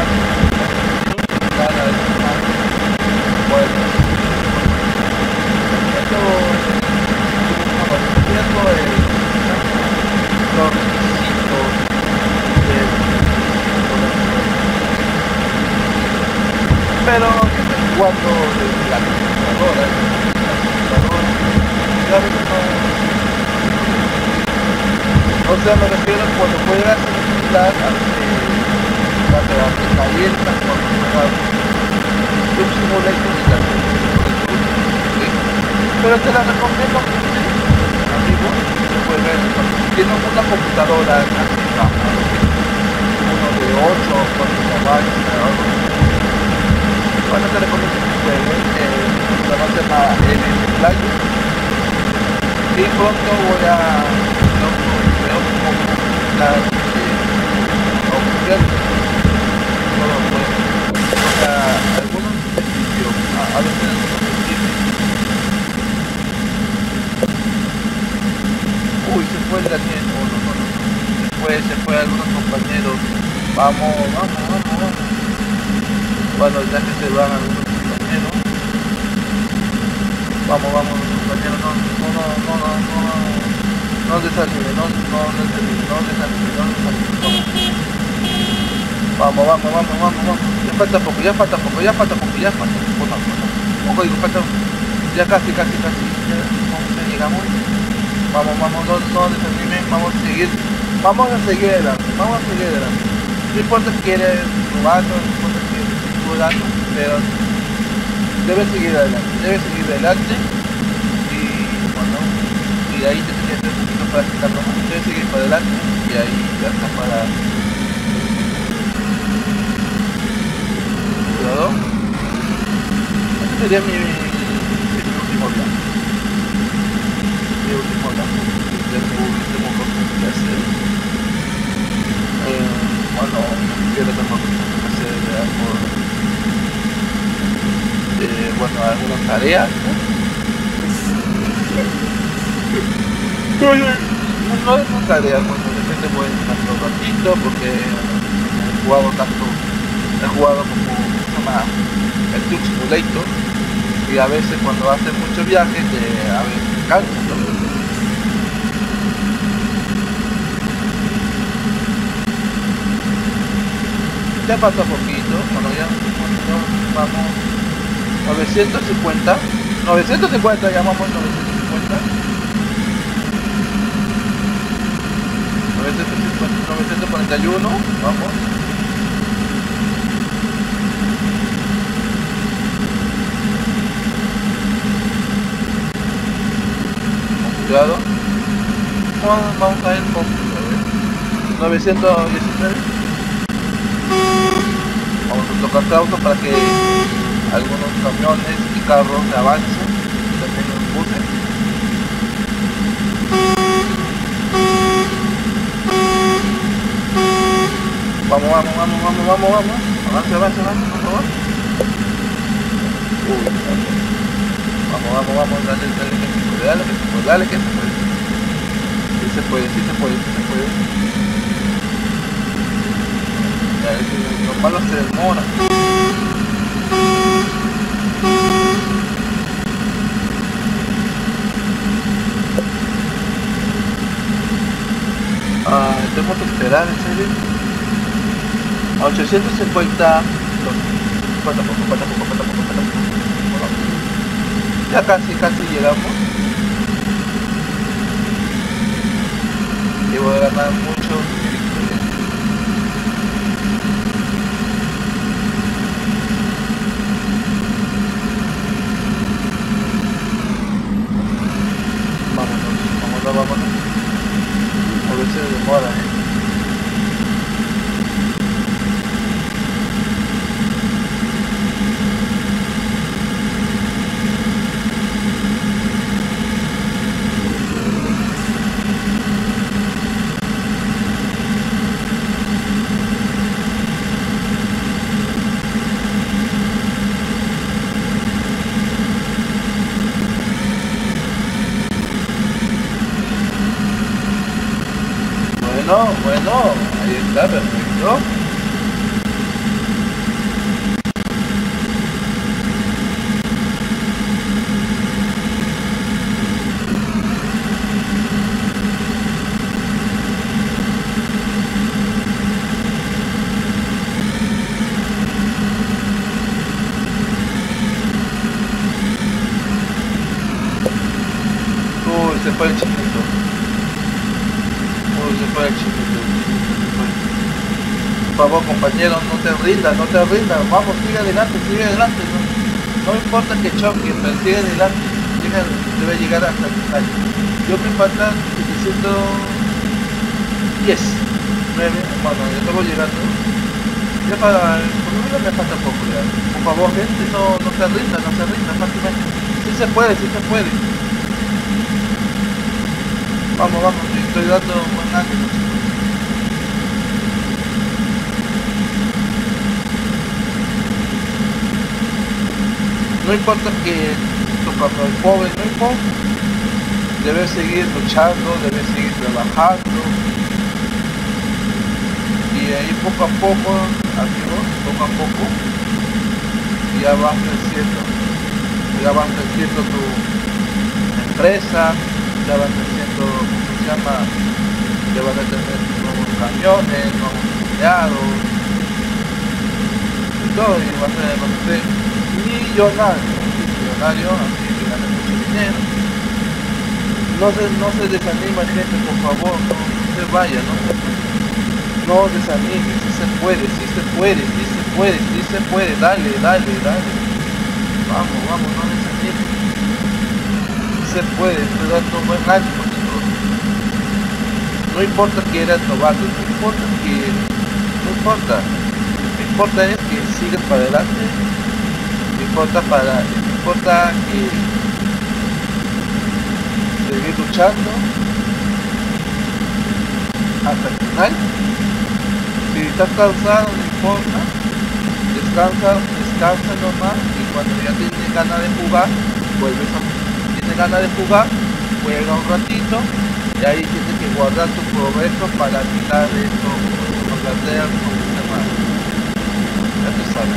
bueno, los requisitos pero cuando desde la computadora ya ves o sea, me refiero cuando juegas en el celular cuando te calientas cuando juegas Tube Simulator y también pero te la recomiendo amigo, pues tienes una computadora antigua, uno de 8 o 4 gigabytes, bueno, te recomiendo que juegues, se llama Playa y pronto voy a veo como las opciones todo pues, o sea, algunos servicios a veces algunos servicios algunos compañeros. Vamos. Bueno, ya que se van algunos compañeros. Vamos, compañeros, no desanime, no desanime. Vamos. Ya falta poco. No, falta. Ya casi, ya llegamos. Vamos, no desanimen, vamos a seguir adelante. No importa si quieres robar, no importa si quieres curando, pero debes seguir adelante y bueno, y ahí te tienes que hacer un poquito para quitarlo más. Debes seguir para adelante y ahí ya está para cuidado. Este sería mi último viaje. Tengo cosas que hacer. Bueno, quiero tener cosas que hacer bueno, algunas tareas, no es una tarea, bueno, de repente voy a estar todo ratito porque he jugado como se llama el Truck Simulator, y a veces cuando haces muchos viajes a veces cansa, ¿no? Ya falta poquito, bueno ya vamos 950, ya vamos 950, 941, vamos. Con cuidado. Vamos a ir con 919. Vamos a tocar auto para que algunos camiones y carros se avancen y también los buses. Vamos. Avance, por favor. Vamos, dale que se puede. Sí se puede. Los malos se demoran. Tenemos que esperar, en serio. A 850. Falta poco. Ya casi llegamos. Y voy a ganar mucho. Vámonos. A ver si se demora, Bueno, ahí está, perfecto. Se fue el chinito. Por favor, compañeros, no te rindas. Vamos, sigue adelante. No importa que choque, pero sigue adelante. Debe llegar hasta el final. Yo me faltan 710. 9, bueno, ya estamos llegando. Ya por lo menos me falta poco ya. Por favor, gente, no se rinda fácilmente. Sí se puede. Vamos, estoy dando un buen ánimo. No importa que cuando el pobre no importa, debe seguir luchando, debe seguir trabajando. y ahí poco a poco, amigos, poco a poco ya vas creciendo tu empresa, ya vas creciendo, ¿cómo se llama? Ya vas a tener nuevos camiones, nuevos empleados y todo, y vas a ser millonario, así que ganas mucho dinero. No se desanima, gente, por favor, no se vaya, no desanime, si se puede, dale, vamos, no desanime, si se puede, estoy dando buen ánimo, chicos. No importa que eras novato, no importa es que sigas para adelante, no importa que seguir luchando hasta el final. Si estás cansado, no importa, descansa nomás, y cuando ya tienes ganas de jugar, juega un ratito, y ahí tienes que guardar tu progreso para quitar esto, hacer como demás. Ya tú sabes.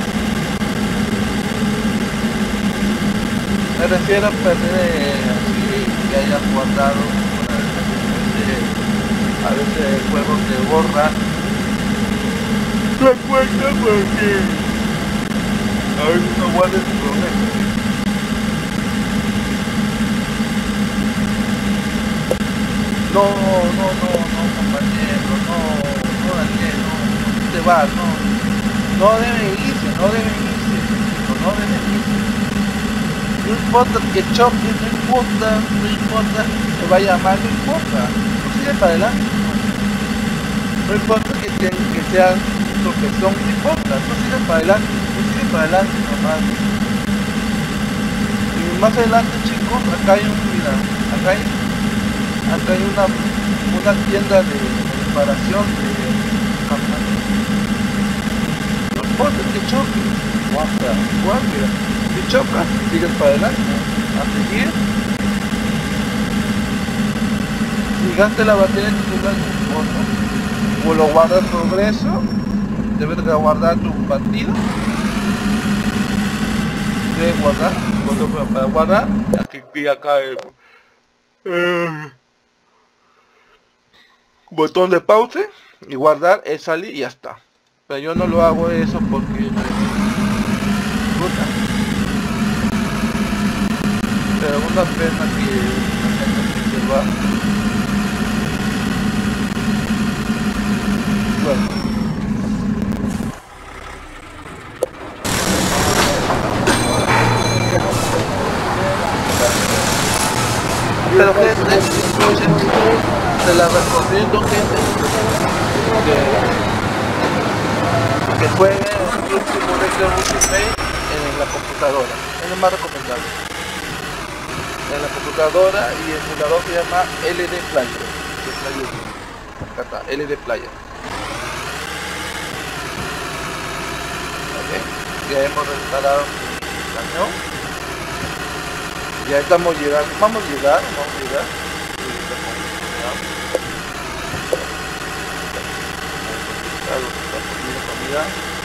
Me refiero a perder así, que hayas guardado, a veces juegos de borra la cuenta porque a veces no guardes tu progreso. No, compañero, no, Daniel, no te vas, no deben irse, no importa que choque, no importa que vaya mal, no importa, no sigue para adelante, no importa que sea un tropezón, no importa, no sigue para adelante nomás. Y más adelante, chicos, acá hay una tienda de reparación de camiones. No importa que choque, igual, mira, si chocas, sigues para adelante, a seguir. Si gastas la batería de tu celular, no importa, o lo guardas progreso, debes de guardar tu partida, debes guardar, para guardar, aquí acá botón de pause y guardar, es salir y ya está. Pero yo no lo hago eso porque no disfruta. Pero una pena que la gente se va. Bueno. Pero gente, se la recomiendo, gente, que jueguen el Simulator Ultimate en la computadora, es lo más recomendable. En la computadora, y el emulador se llama LD Player, que está YouTube. Acá está, LD Player. Okay. Ya hemos instalado el camión. Ya estamos llegando, vamos a llegar. Comida.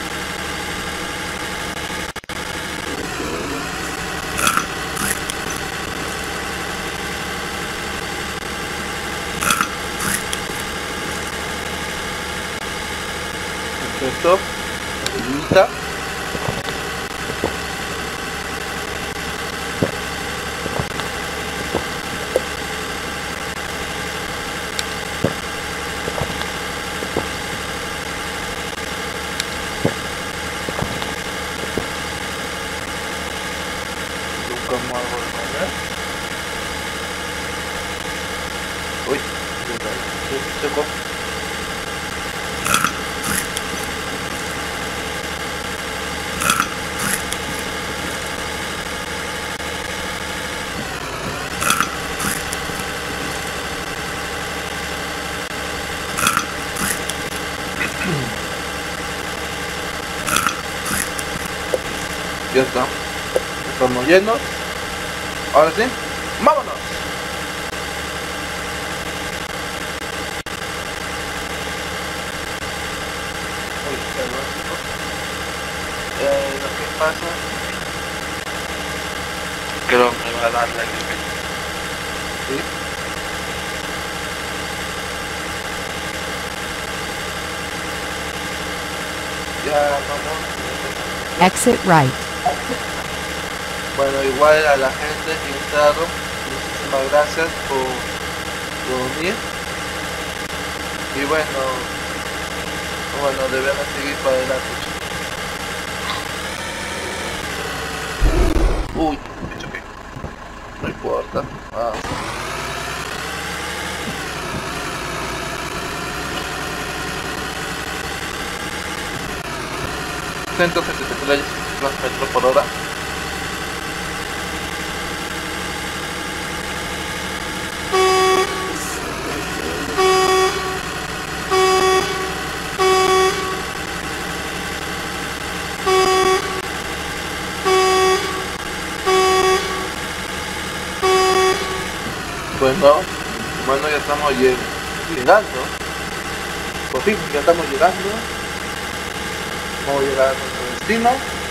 Esto, lista. Buscamos algo de comer. Uy, seco. Ya está. Estamos llenos. Ahora sí, ¡vámonos! pasa? Creo que me va a dar la gripe. ¿Sí? Ya vamos.
Exit right.
Bueno, igual a la gente que ha entrado, muchísimas gracias por unir. Y bueno, debemos seguir para adelante. Uy, me choqué. No importa. Ah. km/h. Bueno, ya estamos llegando. Por fin, ya estamos llegando. Vamos a llegar a nuestro destino.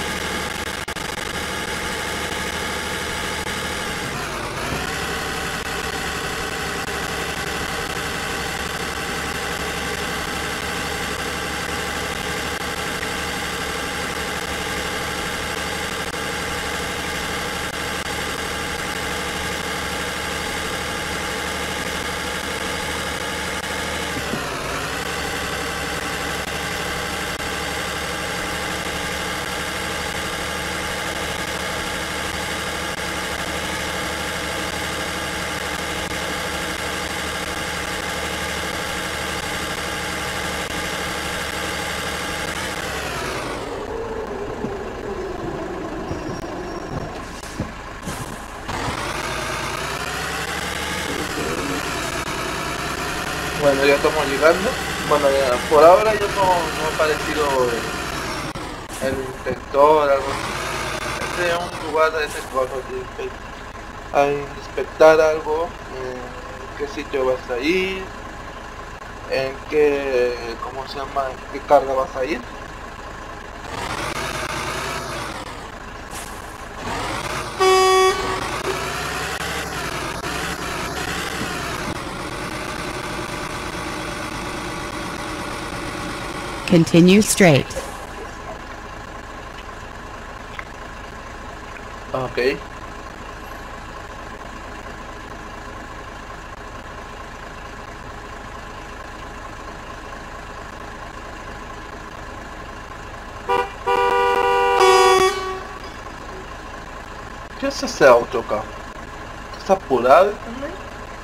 Bueno, ya estamos llegando. Bueno, ya, por ahora ya no ha aparecido el inspector, algo así. Este es un lugar de ese a inspectar algo, en qué sitio vas a ir, en qué, ¿cómo se llama? En qué carga vas a ir.
Continue straight.
Ok. ¿Qué es ese auto acá? ¿Está apurado también?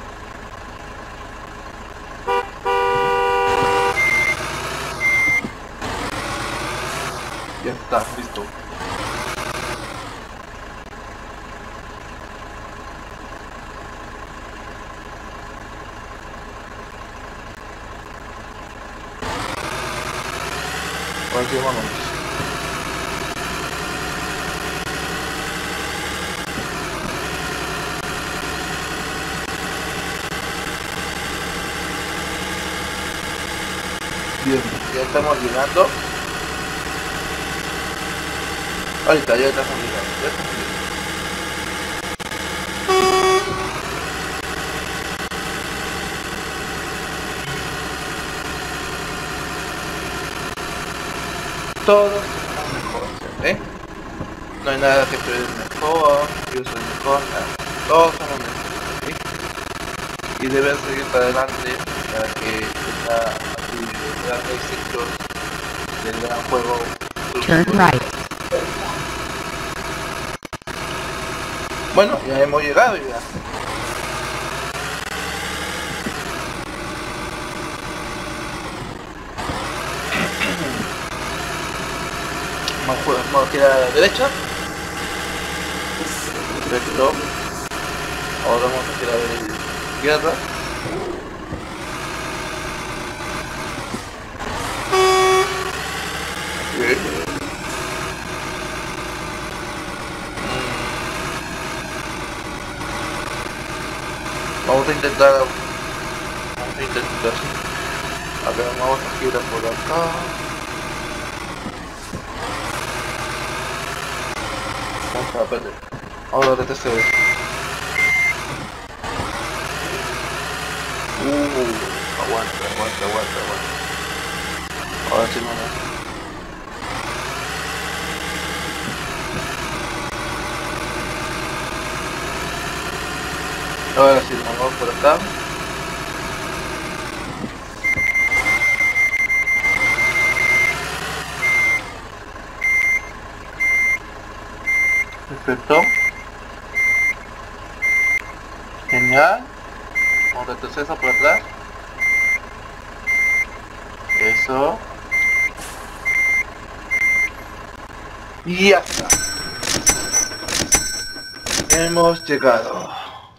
Ya está, listo. Continuamos. Bien, ya estamos llegando. Ahorita ya estamos llegando, ya estamos llegando. Todos somos mejores, ¿eh? No hay nada que tú eres mejor, yo soy mejor, nada. Todos somos mejores, ¿sí? Y debes seguir para adelante para que tenga así gran éxito del gran juego.
Turn right.
Bueno, ya hemos llegado ya. Vamos a girar a la derecha. Perfecto. Ahora vamos a girar a la izquierda. Bien. Vamos a intentar. A ver, vamos a girar por acá. espérate. Ahora de este. Aguanta. Ahora sí, mano. Ahora sí, vamos por acá. Perfecto. Genial. Vamos a retroceder por atrás. Eso. Y ya está. Hemos llegado.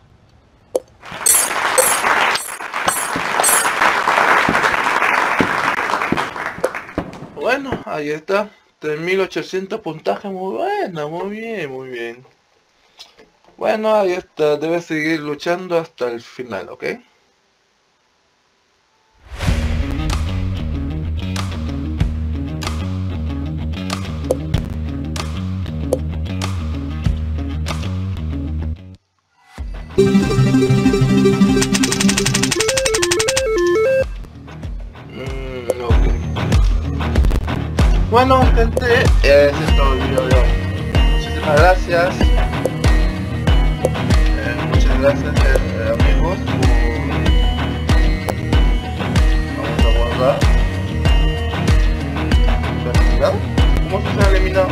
Bueno, ahí está. 3800 puntaje, muy bueno, muy bien. Bueno, ahí está, debes seguir luchando hasta el final, ¿ok? Ok. Bueno, gente, ese es todo el video de hoy. Muchísimas gracias. Muchas gracias, amigos. Vamos a guardar. ¿Cómo se ha eliminado?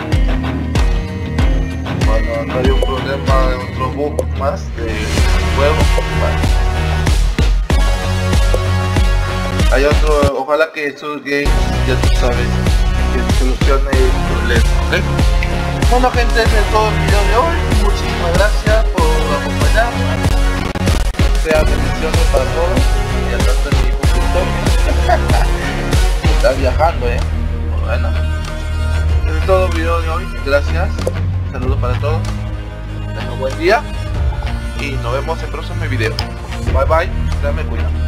Bueno, no hay un problema de otro bug más de juego. Vale. Hay otro, ojalá que Soul Games, ya tú sabes, que solucione el problema, ¿ok? Bueno, gente, ese es todo el video de hoy. Muchísimas gracias por acompañarnos. Sea bendiciones para todos. Y hasta mi suscriptor. Está viajando, Bueno, ese es todo el video de hoy. Gracias. Saludos para todos. Tengan un buen día. Y nos vemos en el próximo video. Bye bye. Se me cuidan.